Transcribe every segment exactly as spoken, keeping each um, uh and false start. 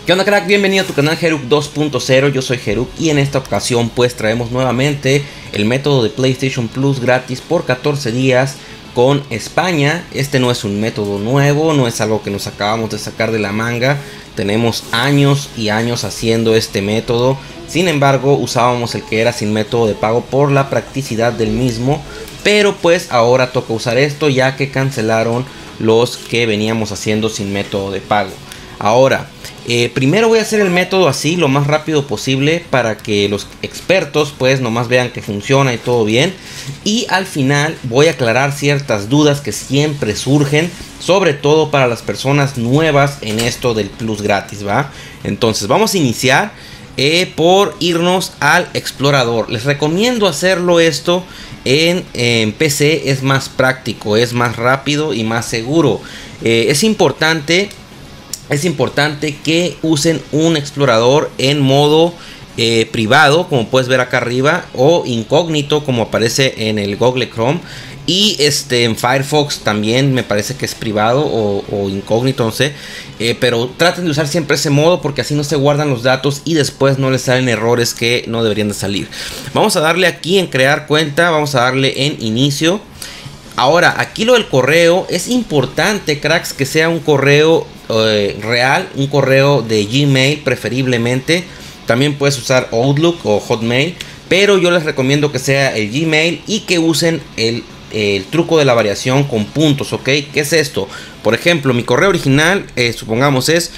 ¿Qué onda, crack? Bienvenido a tu canal Heruk dos punto cero, yo soy Heruk y en esta ocasión pues traemos nuevamente el método de PlayStation Plus gratis por catorce días con España. Este no es un método nuevo, no es algo que nos acabamos de sacar de la manga, tenemos años y años haciendo este método. Sin embargo, usábamos el que era sin método de pago por la practicidad del mismo, pero pues ahora toca usar esto ya que cancelaron los que veníamos haciendo sin método de pago. Ahora, eh, primero voy a hacer el método así lo más rápido posible para que los expertos pues nomás vean que funciona y todo bien. Y al final voy a aclarar ciertas dudas que siempre surgen, sobre todo para las personas nuevas en esto del Plus gratis, ¿va? Entonces vamos a iniciar eh, por irnos al explorador. Les recomiendo hacerlo esto en, en P C, es más práctico, es más rápido y más seguro. Eh, es importante... Es importante que usen un explorador en modo eh, privado, como puedes ver acá arriba, o incógnito, como aparece en el Google Chrome. Y este, en Firefox también me parece que es privado o, o incógnito, no sé. Eh, pero traten de usar siempre ese modo porque así no se guardan los datos y después no les salen errores que no deberían de salir. Vamos a darle aquí en crear cuenta, vamos a darle en inicio. Ahora, aquí lo del correo, es importante, cracks, que sea un correo eh, real, un correo de Gmail preferiblemente. También puedes usar Outlook o Hotmail, pero yo les recomiendo que sea el Gmail y que usen el, el truco de la variación con puntos, ¿ok? ¿Qué es esto? Por ejemplo, mi correo original, eh, supongamos es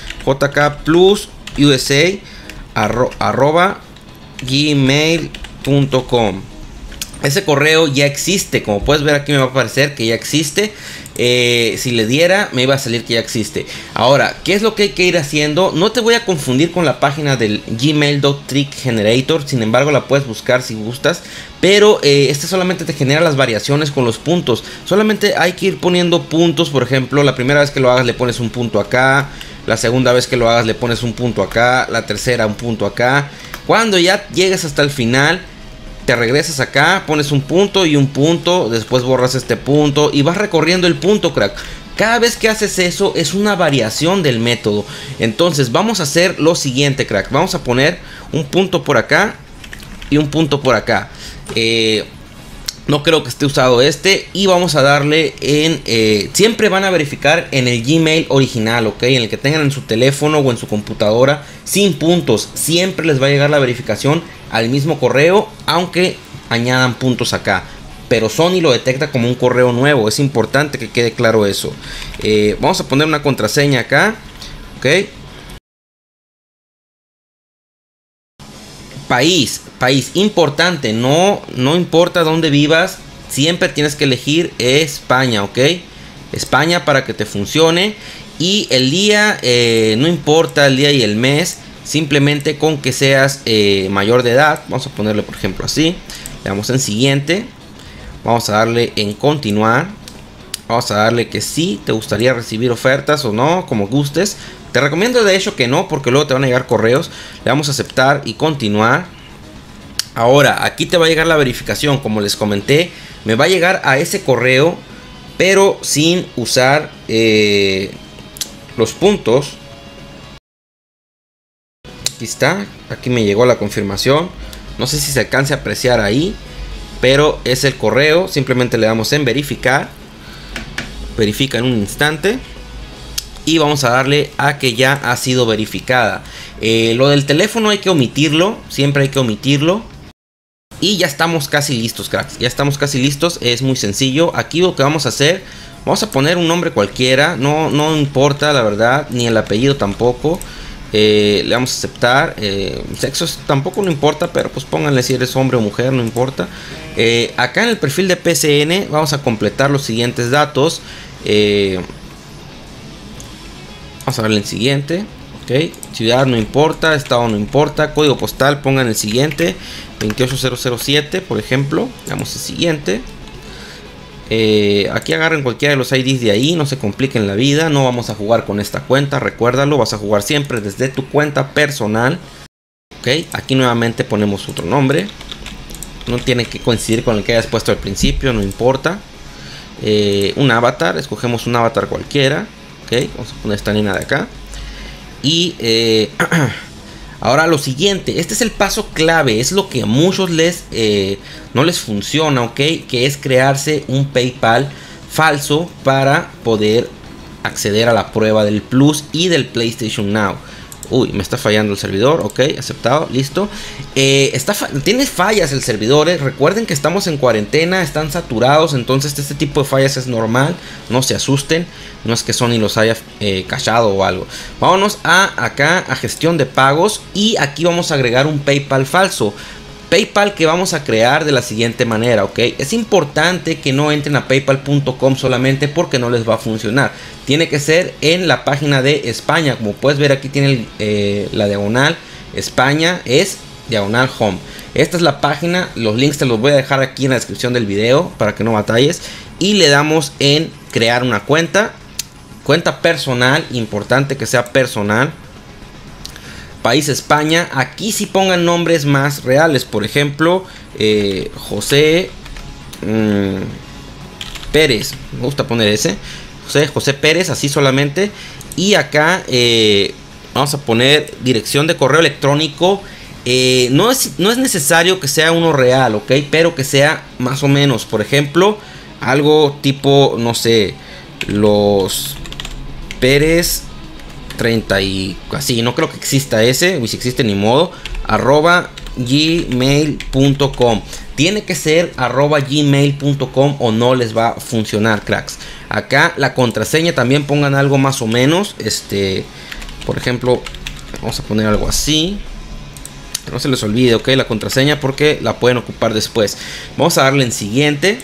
jkplususa arro, arroba gmail punto com. Ese correo ya existe, como puedes ver aquí me va a aparecer que ya existe. Eh, si le diera me iba a salir que ya existe. Ahora, ¿qué es lo que hay que ir haciendo? No te voy a confundir con la página del Gmail.trick-generator, sin embargo la puedes buscar si gustas. Pero eh, este solamente te genera las variaciones con los puntos. Solamente hay que ir poniendo puntos. Por ejemplo, la primera vez que lo hagas le pones un punto acá, la segunda vez que lo hagas le pones un punto acá, la tercera un punto acá. Cuando ya llegues hasta el final, te regresas acá, pones un punto y un punto, después borras este punto y vas recorriendo el punto, crack. Cada vez que haces eso es una variación del método. Entonces vamos a hacer lo siguiente, crack. Vamos a poner un punto por acá y un punto por acá. Eh, no creo que esté usado este. Y vamos a darle en... Eh, siempre van a verificar en el Gmail original, ¿ok? En el que tengan en su teléfono o en su computadora sin puntos. Siempre les va a llegar la verificación al mismo correo, aunque añadan puntos acá. Pero Sony lo detecta como un correo nuevo. Es importante que quede claro eso. Eh, vamos a poner una contraseña acá, ¿ok? País, país, importante, no, no importa dónde vivas, siempre tienes que elegir España, ¿ok? España para que te funcione. Y el día, eh, no importa el día y el mes, simplemente con que seas eh, mayor de edad. Vamos a ponerle por ejemplo así, le damos en siguiente, vamos a darle en continuar, vamos a darle que sí, te gustaría recibir ofertas o no, como gustes. Te recomiendo de hecho que no, porque luego te van a llegar correos. Le damos a aceptar y continuar. Ahora, aquí te va a llegar la verificación. Como les comenté, me va a llegar a ese correo, pero sin usar eh, los puntos. Aquí está, aquí me llegó la confirmación. No sé si se alcance a apreciar ahí, pero es el correo. Simplemente le damos en verificar. Verifica en un instante. Y vamos a darle a que ya ha sido verificada. Eh, lo del teléfono hay que omitirlo. Siempre hay que omitirlo. Y ya estamos casi listos, cracks. Ya estamos casi listos. Es muy sencillo. Aquí lo que vamos a hacer, vamos a poner un nombre cualquiera. No, no importa la verdad. Ni el apellido tampoco. Eh, le vamos a aceptar. Eh, sexo tampoco no importa. Pero pues pónganle si eres hombre o mujer. No importa. Eh, acá en el perfil de P C N vamos a completar los siguientes datos. Eh... Vamos a darle el siguiente, ok, ciudad no importa, estado no importa, código postal pongan el siguiente, veintiocho mil siete por ejemplo, damos el siguiente. Eh, aquí agarren cualquiera de los I Ds de ahí, no se compliquen la vida, no vamos a jugar con esta cuenta, recuérdalo, vas a jugar siempre desde tu cuenta personal. Ok, aquí nuevamente ponemos otro nombre, no tiene que coincidir con el que hayas puesto al principio, no importa. Eh, un avatar, escogemos un avatar cualquiera. Ok, vamos a poner esta línea de acá. Y eh, ahora lo siguiente, este es el paso clave, es lo que a muchos les eh, no les funciona, ok, que es crearse un PayPal falso para poder acceder a la prueba del Plus y del PlayStation Now. Uy, me está fallando el servidor, ok, aceptado, listo. Eh, está fa tiene fallas el servidor, eh. Recuerden que estamos en cuarentena, están saturados, entonces este tipo de fallas es normal, no se asusten, no es que Sony los haya eh, cachado o algo. Vámonos a acá a gestión de pagos y aquí vamos a agregar un PayPal falso. PayPal que vamos a crear de la siguiente manera, ok. Es importante que no entren a paypal punto com solamente porque no les va a funcionar. Tiene que ser en la página de España. Como puedes ver, aquí tiene el, eh, la diagonal España, es diagonal home. Esta es la página. Los links te los voy a dejar aquí en la descripción del video para que no batalles. Y le damos en crear una cuenta. Cuenta personal, importante que sea personal. País España, aquí sí pongan nombres más reales, por ejemplo eh, José mmm, Pérez, me gusta poner ese José, José Pérez, así solamente. Y acá eh, vamos a poner dirección de correo electrónico. eh, no, es, no es necesario que sea uno real, ok, pero que sea más o menos, por ejemplo algo tipo, no sé, los Pérez treinta y así, no creo que exista ese, y si existe ni modo, arroba gmail punto com. Tiene que ser arroba gmail punto com o no les va a funcionar, cracks. Acá la contraseña también pongan algo más o menos, este, por ejemplo, vamos a poner algo así. No se les olvide, ok, la contraseña porque la pueden ocupar después. Vamos a darle en siguiente.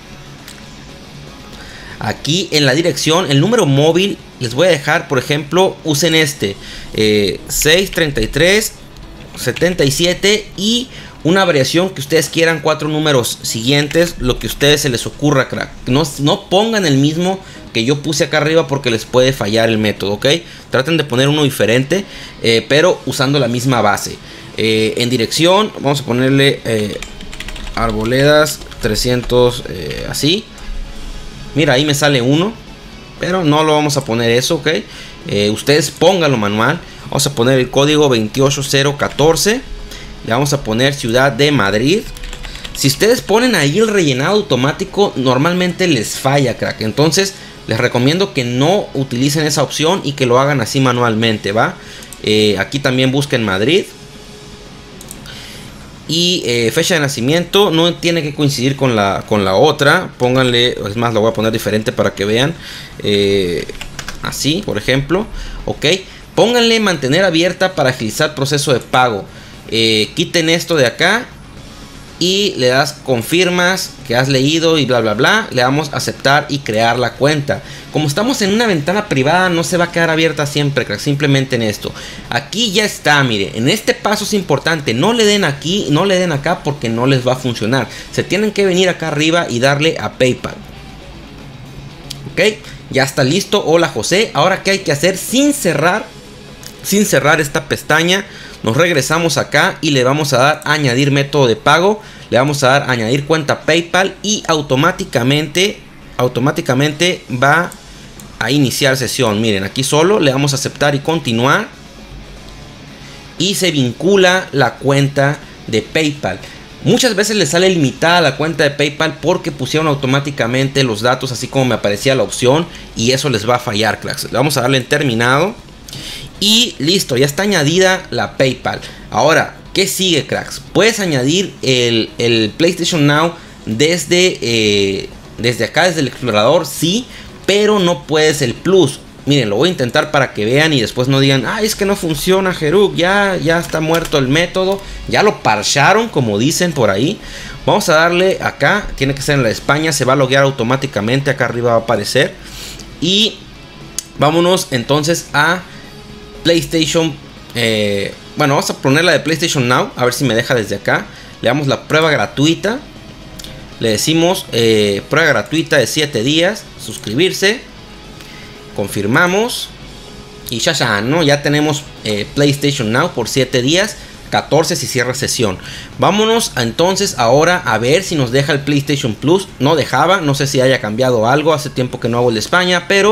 Aquí en la dirección, el número móvil les voy a dejar, por ejemplo, usen este eh, seis treinta y tres setenta y siete y una variación que ustedes quieran, cuatro números siguientes, lo que a ustedes se les ocurra, crack. No, no pongan el mismo que yo puse acá arriba porque les puede fallar el método, ok. Traten de poner uno diferente, eh, pero usando la misma base. Eh, en dirección, vamos a ponerle eh, Arboledas trescientos, eh, así. Mira, ahí me sale uno, pero no lo vamos a poner eso, ok. Eh, ustedes pónganlo manual. Vamos a poner el código veintiocho cero catorce. Le vamos a poner Ciudad de Madrid. Si ustedes ponen ahí el rellenado automático, normalmente les falla, crack. Entonces les recomiendo que no utilicen esa opción y que lo hagan así manualmente, ¿va? Eh, aquí también busquen Madrid. Y eh, fecha de nacimiento no tiene que coincidir con la, con la otra. Pónganle, es más, lo voy a poner diferente para que vean. Eh, así, por ejemplo. Ok. Pónganle mantener abierta para agilizar proceso de pago. Eh, quiten esto de acá. Y le das confirmas que has leído y bla bla bla. Le damos aceptar y crear la cuenta. Como estamos en una ventana privada, no se va a quedar abierta siempre, crack. Simplemente en esto. Aquí ya está, mire. En este paso es importante. No le den aquí, no le den acá porque no les va a funcionar. Se tienen que venir acá arriba y darle a PayPal. Ok, ya está listo. Hola José. Ahora qué hay que hacer sin cerrar. Sin cerrar esta pestaña. Nos regresamos acá y le vamos a dar a añadir método de pago. Le vamos a dar a añadir cuenta PayPal y automáticamente, automáticamente va a iniciar sesión. Miren, aquí solo le damos a aceptar y continuar. Y se vincula la cuenta de PayPal. Muchas veces les sale limitada la cuenta de PayPal porque pusieron automáticamente los datos así como me aparecía la opción. Y eso les va a fallar, cracks. Le vamos a darle en terminado. Y listo, ya está añadida la PayPal. Ahora, ¿qué sigue, cracks? Puedes añadir el, el PlayStation Now desde, eh, desde acá, desde el explorador, sí, pero no puedes el Plus. Miren, lo voy a intentar para que vean y después no digan, ah, es que no funciona, Heruk, ya, ya está muerto el método. Ya lo parcharon, como dicen por ahí. Vamos a darle acá, tiene que ser en la de España, se va a loguear automáticamente, acá arriba va a aparecer. Y vámonos entonces a PlayStation, eh, bueno, vamos a poner la de PlayStation Now, a ver si me deja desde acá. Le damos la prueba gratuita. Le decimos eh, prueba gratuita de siete días, suscribirse. Confirmamos. Y ya ya, ¿no? Ya tenemos eh, PlayStation Now por siete días. catorce si cierra sesión. Vámonos entonces ahora a ver si nos deja el PlayStation Plus. No dejaba, no sé si haya cambiado algo. Hace tiempo que no hago el de España, pero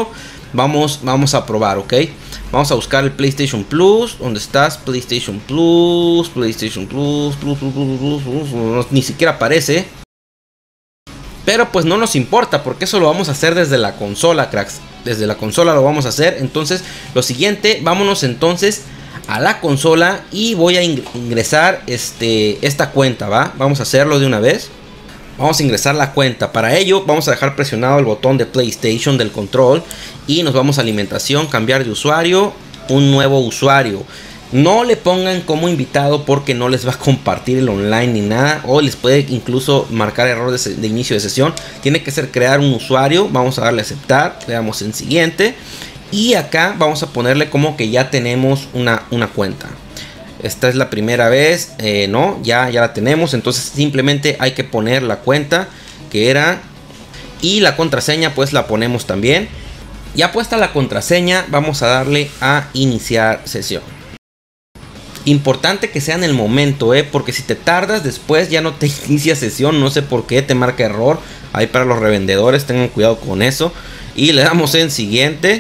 vamos, vamos a probar, ¿ok? Vamos a buscar el PlayStation Plus. ¿Dónde estás? PlayStation Plus, PlayStation Plus, Plus, Plus, Plus, Plus, Plus, Plus. Ni siquiera aparece. Pero pues no nos importa, porque eso lo vamos a hacer desde la consola, cracks. Desde la consola lo vamos a hacer. Entonces, lo siguiente, vámonos entonces a la consola y voy a ingresar este, esta cuenta, ¿va? Vamos a hacerlo de una vez. Vamos a ingresar la cuenta. Para ello vamos a dejar presionado el botón de PlayStation del control y nos vamos a alimentación, cambiar de usuario, un nuevo usuario. No le pongan como invitado porque no les va a compartir el online ni nada, o les puede incluso marcar error de, de inicio de sesión. Tiene que ser crear un usuario. Vamos a darle a aceptar, le damos en siguiente y acá vamos a ponerle como que ya tenemos una, una cuenta. Esta es la primera vez, eh, no, ya, ya la tenemos. Entonces simplemente hay que poner la cuenta que era y la contraseña pues la ponemos también. Ya puesta la contraseña, vamos a darle a iniciar sesión. Importante que sea en el momento, eh, porque si te tardas después ya no te inicia sesión. No sé por qué te marca error. Ahí para los revendedores, tengan cuidado con eso. Y le damos en siguiente.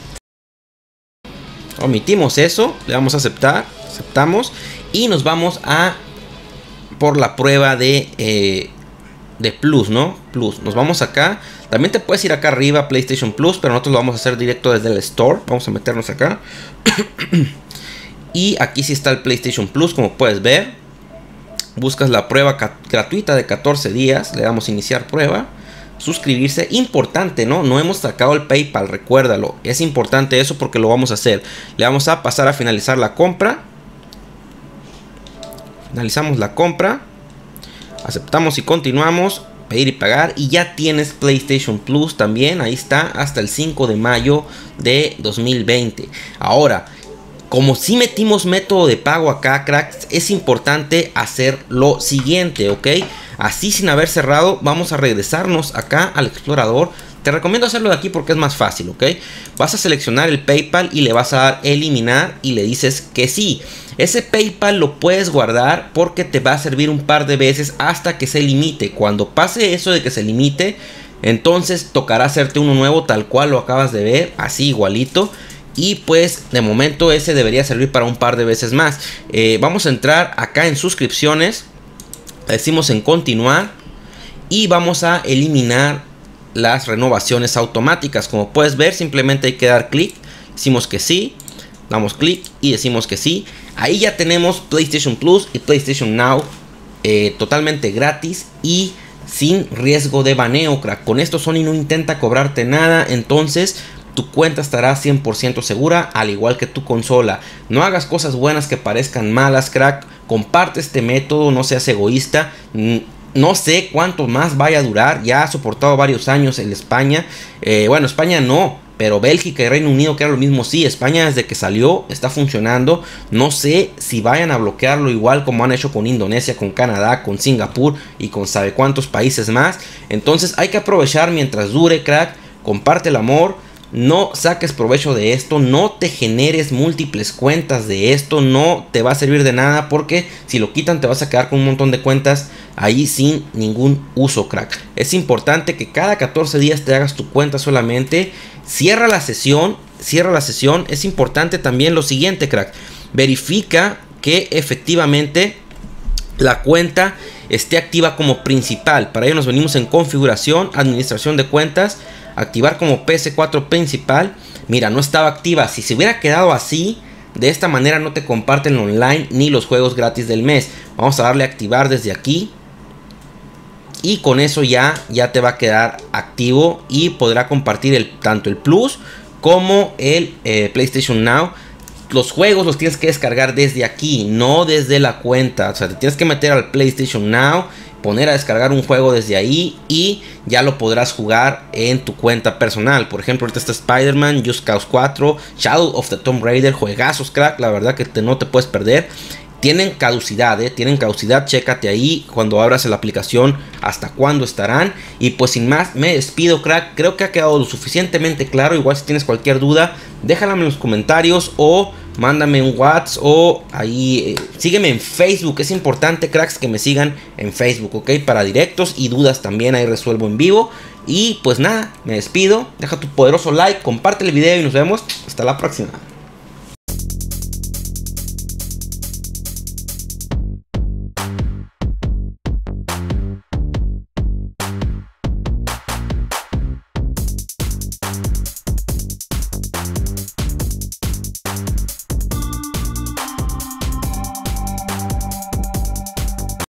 Omitimos eso, le damos a aceptar. Aceptamos y nos vamos a por la prueba de eh, de Plus, ¿no? Plus, nos vamos acá. También te puedes ir acá arriba, PlayStation Plus, pero nosotros lo vamos a hacer directo desde el Store. Vamos a meternos acá. Y aquí sí está el PlayStation Plus, como puedes ver. Buscas la prueba gratuita de catorce días. Le damos iniciar prueba. Suscribirse, importante, ¿no? No hemos sacado el PayPal, recuérdalo. Es importante eso porque lo vamos a hacer. Le vamos a pasar a finalizar la compra. Finalizamos la compra. Aceptamos y continuamos. Pedir y pagar. Y ya tienes PlayStation Plus también. Ahí está, hasta el cinco de mayo de dos mil veinte. Ahora, como si metimos método de pago acá, cracks, es importante hacer lo siguiente, ¿ok? Así sin haber cerrado, vamos a regresarnos acá al explorador. Te recomiendo hacerlo de aquí porque es más fácil, ¿ok? Vas a seleccionar el PayPal y le vas a dar eliminar y le dices que sí. Ese PayPal lo puedes guardar porque te va a servir un par de veces hasta que se limite. Cuando pase eso de que se limite, entonces tocará hacerte uno nuevo tal cual lo acabas de ver, así igualito. Y pues de momento ese debería servir para un par de veces más. Eh, vamos a entrar acá en suscripciones. Decimos en continuar. Y vamos a eliminar las renovaciones automáticas. Como puedes ver, simplemente hay que dar clic. Decimos que sí. Damos clic y decimos que sí. Ahí ya tenemos PlayStation Plus y PlayStation Now eh, totalmente gratis y sin riesgo de baneo, crack. Con esto Sony no intenta cobrarte nada. Entonces tu cuenta estará cien por ciento segura, al igual que tu consola. No hagas cosas buenas que parezcan malas, crack. Comparte este método, no seas egoísta. No sé cuánto más vaya a durar. Ya ha soportado varios años en España. Eh, bueno, España no, pero Bélgica y Reino Unido, que era lo mismo, sí. España desde que salió está funcionando. No sé si vayan a bloquearlo igual como han hecho con Indonesia, con Canadá, con Singapur y con sabe cuántos países más. Entonces hay que aprovechar mientras dure, crack. Comparte el amor. No saques provecho de esto, no te generes múltiples cuentas de esto, no te va a servir de nada porque si lo quitan te vas a quedar con un montón de cuentas ahí sin ningún uso, crack. Es importante que cada catorce días te hagas tu cuenta solamente. Cierra la sesión, cierra la sesión. Es importante también lo siguiente, crack. Verifica que efectivamente la cuenta esté activa como principal. Para ello nos venimos en configuración, administración de cuentas. Activar como P S cuatro principal. Mira, no estaba activa. Si se hubiera quedado así, de esta manera no te comparten el online ni los juegos gratis del mes. Vamos a darle a activar desde aquí. Y con eso ya, ya te va a quedar activo. Y podrá compartir el, tanto el Plus como el eh, PlayStation Now. Los juegos los tienes que descargar desde aquí, no desde la cuenta. O sea, te tienes que meter al PlayStation Now, poner a descargar un juego desde ahí y ya lo podrás jugar en tu cuenta personal. Por ejemplo, ahorita está Spider-Man, Just Cause cuatro, Shadow of the Tomb Raider, juegazos, crack, la verdad que te, no te puedes perder. Tienen caducidad, eh, tienen caducidad, chécate ahí cuando abras la aplicación hasta cuándo estarán. Y pues sin más, me despido, crack. Creo que ha quedado lo suficientemente claro. Igual si tienes cualquier duda, déjala en los comentarios o mándame un WhatsApp o ahí, eh, sígueme en Facebook. Es importante, cracks, que me sigan en Facebook, ok, para directos y dudas también, ahí resuelvo en vivo. Y pues nada, me despido, deja tu poderoso like, comparte el video y nos vemos hasta la próxima.